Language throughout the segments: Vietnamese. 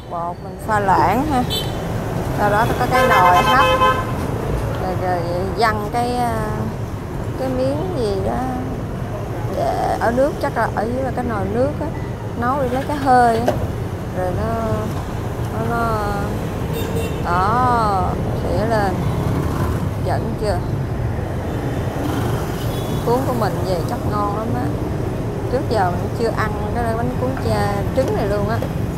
bột mình pha loãng ha. Sau đó có cái nồi hấp rồi văng cái miếng gì đó để ở nước, chắc là ở dưới là cái nồi nước á, nấu để lấy cái hơi á, rồi nó đó xỉa lên, dẫn chưa. Cuốn của mình về chắc ngon lắm á, trước giờ mình chưa ăn cái bánh cuốn trứng này luôn á.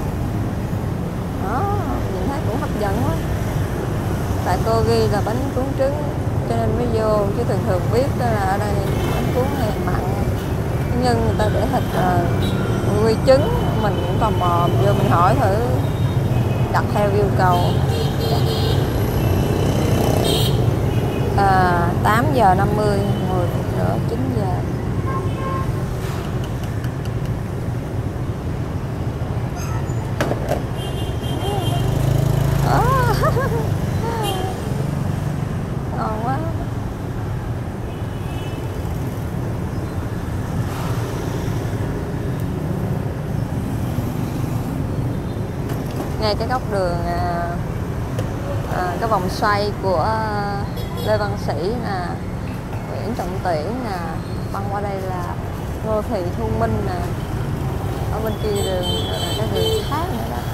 Đó, nhìn thấy cũng hấp dẫn quá. Tại cô ghi là bánh cuốn trứng cho nên mới vô, chứ thường thường biết là ở đây bánh cuốn này mặn, nhưng người ta để thịt quy trứng. Mình cũng tò mò vô mình hỏi thử, đặt theo yêu cầu. 8 giờ 50, 10 phút nữa 9 giờ. Ngon quá. Ngay cái góc đường cái vòng xoay của Lê Văn Sĩ nè, Nguyễn Trọng Tuyển nè, băng qua đây là Ngô Thị Thu Minh nè, ở bên kia đường là cái đường khác nữa đó.